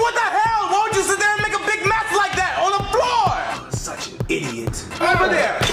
what the hell? Why would you sit there and make a big mess like that on the floor? Such an idiot. Over there.